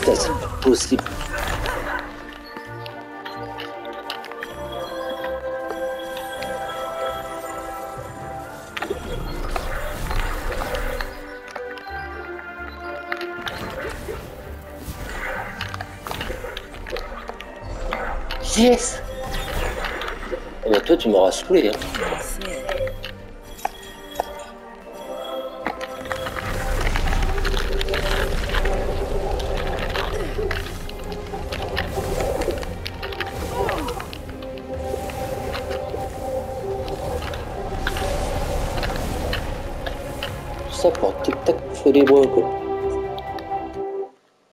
Ça, c'est pas possible. Yes! Eh ben toi, tu m'auras saoulé, hein. Tout ça pour tic-tac, faut des bois, quoi.